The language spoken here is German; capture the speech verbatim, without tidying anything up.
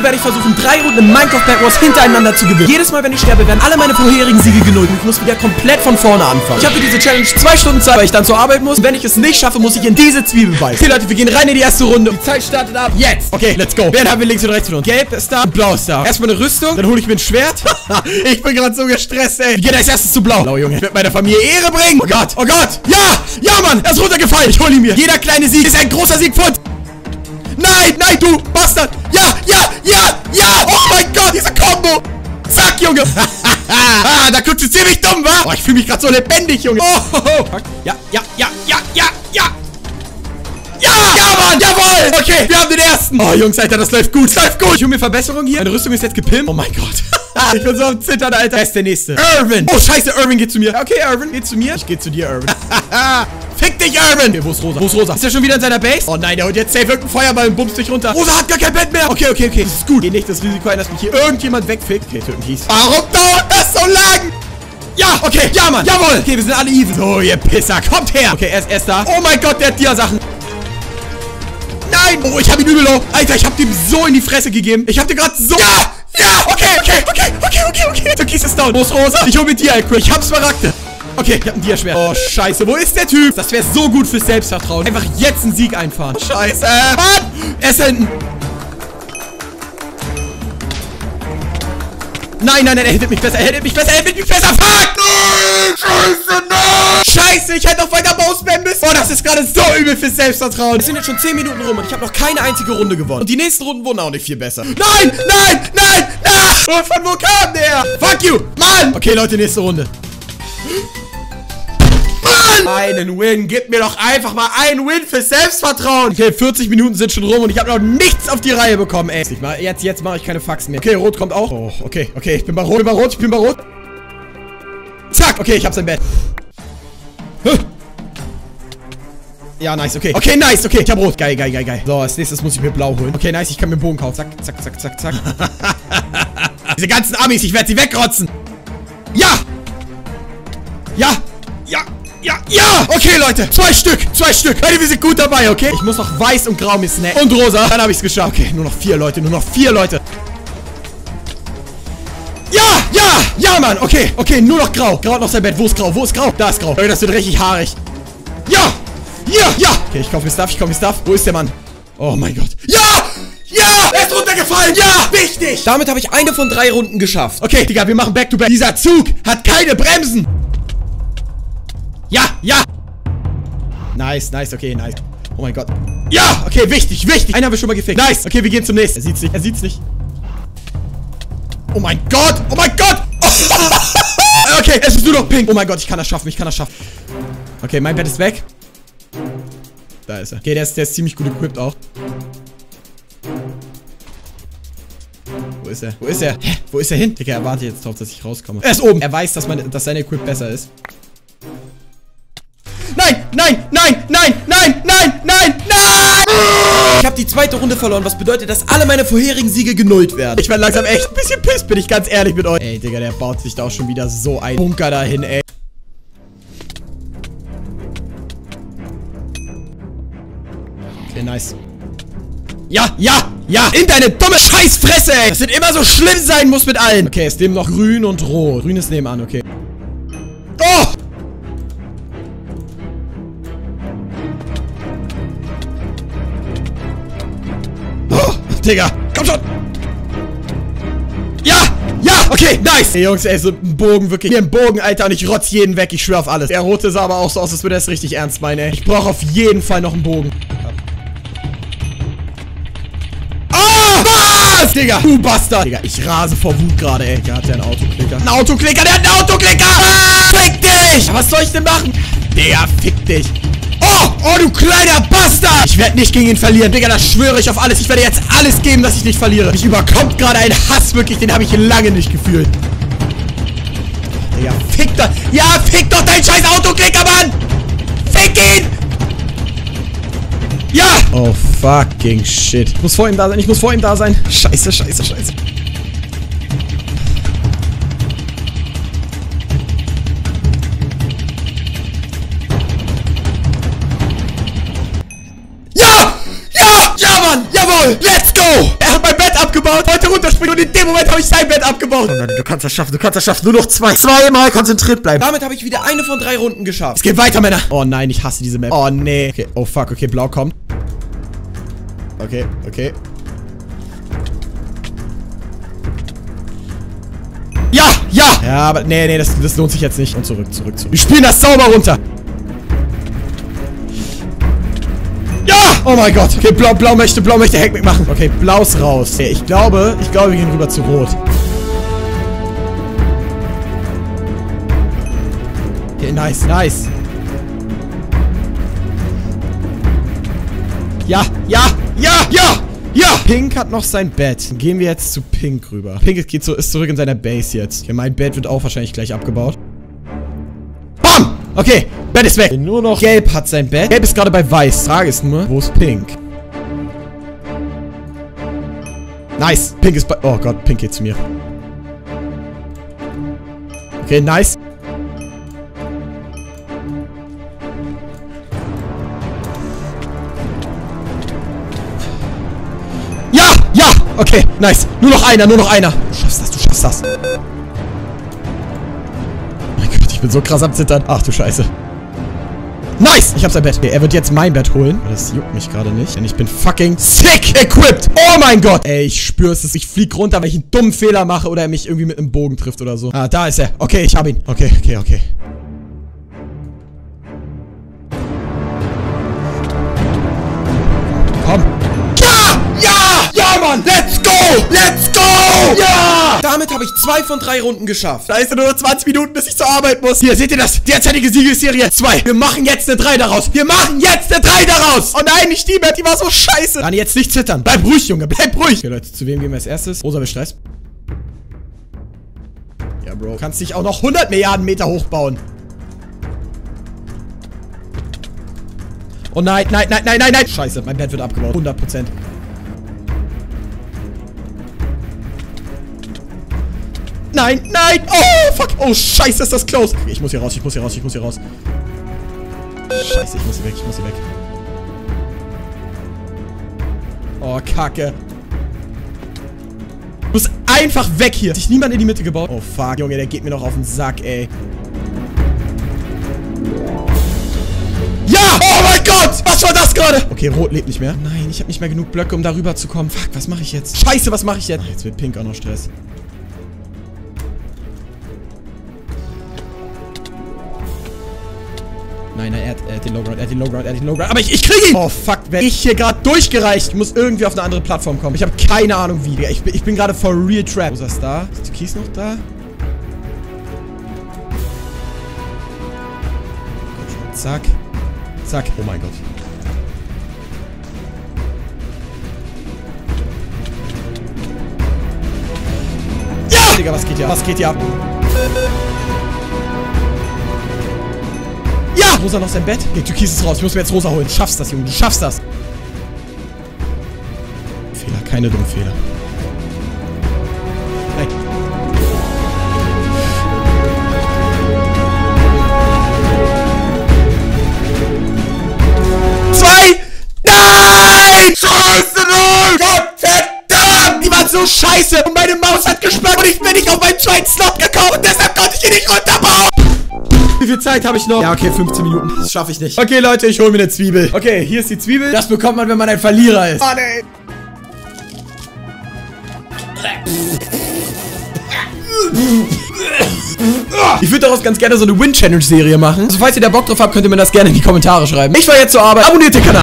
werde ich versuchen, drei Runden im Minecraft Bed Wars hintereinander zu gewinnen. Jedes Mal, wenn ich sterbe, werden alle meine vorherigen Siege genullt. Ich muss wieder komplett von vorne anfangen. Ich habe für diese Challenge zwei Stunden Zeit, weil ich dann zur Arbeit muss. Und wenn ich es nicht schaffe, muss ich in diese Zwiebel beißen. Okay, Leute, wir gehen rein in die erste Runde. Die Zeit startet ab jetzt. Okay, let's go. Wen haben wir links und rechts von uns? Gelb ist da, blau ist da. Erstmal eine Rüstung, dann hole ich mir ein Schwert. Ich bin gerade so gestresst, ey. Wir gehen als erstes zu blau. Blau, Junge. Ich werde meiner Familie Ehre bringen. Oh Gott, oh Gott. Ja, ja, Mann. Er ist runtergefallen. Ich hole ihn mir. Jeder kleine Sieg ist ein großer Sieg für uns. Nein, nein, du Bastard. Ja, ja, ja, ja. Oh mein Gott, diese Combo. Zack, Junge. Ah, da guckst du ziemlich dumm, wa? Oh, ich fühle mich gerade so lebendig, Junge. Oh, oh, oh. Ja, ja, ja, ja, ja, ja. Ja, ja, Mann, jawohl. Okay, wir haben den ersten. Oh, Jungs, Alter, das läuft gut, das läuft gut. Ich hole mir Verbesserung hier. Meine Rüstung ist jetzt gepimpt. Oh mein Gott. Ich bin so am Zittern, Alter. Wer ist der nächste? Irvin. Oh, scheiße, Irvin geht zu mir. Okay, Irvin, geht zu mir. Ich gehe zu dir, Irvin. Fick dich, Irvin. Okay, wo ist Rosa? Wo ist Rosa? Ist er schon wieder in seiner Base? Oh nein, der holt jetzt safe irgendeinen Feuerball und bumst dich runter. Rosa hat gar kein Bett mehr. Okay, okay, okay. Das ist gut. Geh nicht das Risiko ein, dass mich hier irgendjemand wegfickt. Okay, töten hieß. Warum dauert das so lang? Ja, okay, ja, Mann. Jawohl. Okay, wir sind alle even. So, ihr Pisser. Kommt her. Okay, er ist, er ist da. Oh mein Gott, der hat Dia-Sachen. Nein. Oh, ich habe ihn übel low. Alter, ich habe dem so in die Fresse gegeben. Ich habe dir gerade so... Ja. Ja, okay, okay, okay, okay, okay, okay. So, Kies ist down. Wo ist Rosa? Ich hol mit dir, Equip. Ich hab Smaragde. Okay, ich hab ein Dia-Schwert. Oh, scheiße. Wo ist der Typ? Das wäre so gut fürs Selbstvertrauen. Einfach jetzt einen Sieg einfahren. Scheiße. Mann. Er ist hinten. Nein, nein, nein, er hittet mich besser. Er hittet mich besser. Er hittet mich besser. Fuck. Nein, scheiße, nein. Scheiße, ich hätte noch weiter auswählen müssen. Oh, das ist gerade so übel fürs Selbstvertrauen. Es sind jetzt schon zehn Minuten rum und ich habe noch keine einzige Runde gewonnen. Und die nächsten Runden wurden auch nicht viel besser. Nein, nein, nein, nein. Und von wo kam der? Fuck you, Mann. Okay, Leute, nächste Runde. Mann. Einen Win. Gib mir doch einfach mal einen Win fürs Selbstvertrauen. Okay, vierzig Minuten sind schon rum und ich habe noch nichts auf die Reihe bekommen, ey. Jetzt, jetzt mache ich keine Faxen mehr. Okay, Rot kommt auch. Oh, okay, okay. Ich bin bei Rot, ich bin bei Rot, ich bin bei Rot. Zack. Okay, ich hab's im Bett. Huh. Ja, nice, okay. Okay, nice, okay. Ich hab Rot. Geil, geil, geil, geil. So, als nächstes muss ich mir Blau holen. Okay, nice, ich kann mir einen Bogen kaufen. Zack, zack, zack, zack, zack. Diese ganzen Amis, ich werde sie wegrotzen. Ja. Ja. Ja. Ja, ja! Okay, Leute, zwei Stück, zwei Stück. Leute, wir sind gut dabei, okay? Ich muss noch weiß und grau mir snacken. Und rosa. Dann habe ich es geschafft. Okay, nur noch vier Leute, nur noch vier Leute. Ja, ja, ja, Mann. Okay, okay, nur noch grau. Grau hat noch sein Bett. Wo ist grau? Wo ist grau? Da ist grau. Leute, das wird richtig haarig. Ja, ja, ja. Okay, ich kaufe mir Stuff, ich kaufe mir Stuff. Wo ist der Mann? Oh mein Gott. Ja! Ja! Er ist runtergefallen! Ja! Wichtig! Damit habe ich eine von drei Runden geschafft. Okay, Digga, wir machen Back to Back. Dieser Zug hat keine Bremsen. Ja, ja. Nice, nice, okay, nice. Oh mein Gott. Ja, okay, wichtig, wichtig. Einen haben wir schon mal gefickt. Nice. Okay, wir gehen zum nächsten. Er sieht's nicht, er sieht's nicht. Oh mein Gott, oh mein Gott. Oh. Okay, es ist nur noch pink. Oh mein Gott, ich kann das schaffen, ich kann das schaffen. Okay, mein Bett ist weg. Da ist er. Okay, der ist, der ist ziemlich gut equipped auch. Wo ist er? Wo ist er? Hä? Wo ist er hin? Digga, er wartet jetzt drauf, dass ich rauskomme. Er ist oben. Er weiß, dass, mein, dass sein Equip besser ist. Nein, nein, nein, nein, nein, nein, nein, nein! Ich habe die zweite Runde verloren, was bedeutet, dass alle meine vorherigen Siege genullt werden. Ich werde langsam echt ein bisschen pisst, bin ich ganz ehrlich mit euch. Ey, Digga, der baut sich da auch schon wieder so ein Bunker dahin, ey. Okay, nice. Ja, ja, ja, in deine dumme Scheißfresse, ey. Das wird immer so schlimm sein muss mit allen. Okay, ist dem noch grün und rot. Grün ist nebenan, okay. Oh! Digga, komm schon! Ja! Ja! Okay, nice! Ey, Jungs, ey, so ein Bogen, wirklich. Hier ein Bogen, Alter, und ich rotz jeden weg. Ich schwör auf alles. Der rote sah aber auch so aus, als würde er es richtig ernst meinen, ey. Ich brauche auf jeden Fall noch einen Bogen. Ah! Was? Digga, du Bastard! Digga, ich rase vor Wut gerade, ey. Der hat ja einen Autoklicker. Ein Autoklicker, der hat einen Autoklicker! Ah! Fick dich! Was soll ich denn machen? Der fick dich! Oh, oh, du kleiner Bastard! Ich werde nicht gegen ihn verlieren. Digga, das schwöre ich auf alles. Ich werde jetzt alles geben, dass ich nicht verliere. Mich überkommt gerade ein Hass, wirklich. Den habe ich lange nicht gefühlt. Digga, fick doch. Ja, fick doch dein scheiß Autoklicker, Mann! Fick ihn! Ja! Oh, fucking shit. Ich muss vor ihm da sein. Ich muss vor ihm da sein. Scheiße, scheiße, scheiße. Jawohl, let's go! Er hat mein Bett abgebaut, wollte wollte runterspringen und in dem Moment habe ich sein Bett abgebaut. Oh nein, du kannst das schaffen, du kannst das schaffen. Nur noch zwei. Zweimal konzentriert bleiben. Damit habe ich wieder eine von drei Runden geschafft. Es geht weiter, Männer. Oh nein, ich hasse diese Map. Oh nee. Okay, oh fuck, okay, blau kommt. Okay, okay. Ja, ja. Ja, aber nee, nee, das, das lohnt sich jetzt nicht. Und zurück, zurück, zurück. Wir spielen das sauber runter. Ja! Oh mein Gott. Okay, blau, blau möchte, blau möchte Hackmeck machen. Okay, blau ist raus. Okay, ich glaube, ich glaube, wir gehen rüber zu rot. Okay, nice, nice. Ja, ja, ja, ja, ja. Pink hat noch sein Bett. Dann gehen wir jetzt zu Pink rüber. Pink geht so, ist zurück in seiner Base jetzt. Okay, mein Bett wird auch wahrscheinlich gleich abgebaut. Bam! Okay, Bett ist weg. Nur noch Gelb hat sein Bett. Gelb ist gerade bei Weiß. Frage ist nur, wo ist Pink? Nice. Pink ist bei... Oh Gott, Pink geht zu mir. Okay, nice. Ja! Ja! Okay, nice. Nur noch einer, nur noch einer. Du schaffst das, du schaffst das. Ich bin so krass am Zittern. Ach du Scheiße. Nice! Ich hab sein Bett. Okay, er wird jetzt mein Bett holen. Das juckt mich gerade nicht. Denn ich bin fucking sick equipped. Oh mein Gott. Ey, ich spüre es. Ich flieg runter, weil ich einen dummen Fehler mache oder er mich irgendwie mit einem Bogen trifft oder so. Ah, da ist er. Okay, ich hab ihn. Okay, okay, okay. Komm. Ja! Ja! Ja, Mann! Let's go! Let's go! Ja! Damit habe ich zwei von drei Runden geschafft. Da ist nur noch zwanzig Minuten, bis ich zur Arbeit muss. Hier, seht ihr das? Derzeitige Siegesserie zwei. Wir machen jetzt eine drei daraus. Wir machen jetzt eine drei daraus. Oh nein, nicht die Map, die war so scheiße. Dann jetzt nicht zittern. Bleib ruhig, Junge. Bleib ruhig. Okay, Leute, zu wem gehen wir als erstes? Rosa will Stress. Ja, Bro. Du kannst dich auch noch hundert Milliarden Meter hochbauen. Oh nein, nein, nein, nein, nein, nein. Scheiße, mein Bett wird abgebaut. hundert Prozent. Nein, nein. Oh, fuck. Oh, scheiße, ist das close. Okay, ich muss hier raus, ich muss hier raus, ich muss hier raus. Scheiße, ich muss hier weg, ich muss hier weg. Oh, Kacke. Ich muss einfach weg hier. Hat sich niemand in die Mitte gebaut? Oh, fuck, Junge, der geht mir noch auf den Sack, ey. Ja! Oh mein Gott! Was war das gerade? Okay, Rot lebt nicht mehr. Nein, ich habe nicht mehr genug Blöcke, um darüber zu kommen. Fuck, was mache ich jetzt? Scheiße, was mache ich jetzt? Ach, jetzt wird Pink auch noch Stress. Nein, nein, er hat, er hat den Lowground, er hat den Lowground, er hat den Lowground. Aber ich, ich kriege ihn! Oh, fuck, werde ich hier gerade durchgereicht. Ich muss irgendwie auf eine andere Plattform kommen. Ich habe keine Ahnung wie. Ich bin, ich bin gerade for real trapped. Wo ist das da? Ist die Kies noch da? Zack. Zack. Oh mein Gott. Ja! Digga, was geht hier? Was geht hier ab? Ja! Rosa noch sein Bett? Okay, Türkis ist raus. Ich muss mir jetzt Rosa holen. Du schaffst das, Junge. Du schaffst das. Fehler. Keine dummen Fehler. Nein. Zwei! Nein! Scheiße, null! Gott verdammt! Die waren so scheiße! Und meine Maus hat gesperrt und ich bin nicht auf meinen zweiten Slot gekommen und deshalb konnte ich ihn nicht runterbauen! Wie viel Zeit habe ich noch? Ja, okay, fünfzehn Minuten. Das schaffe ich nicht. Okay, Leute, ich hole mir eine Zwiebel. Okay, hier ist die Zwiebel. Das bekommt man, wenn man ein Verlierer ist. Oh, nee. Ich würde daraus ganz gerne so eine Win-Challenge-Serie machen. Also, falls ihr da Bock drauf habt, könnt ihr mir das gerne in die Kommentare schreiben. Ich war jetzt zur Arbeit. Abonniert den Kanal.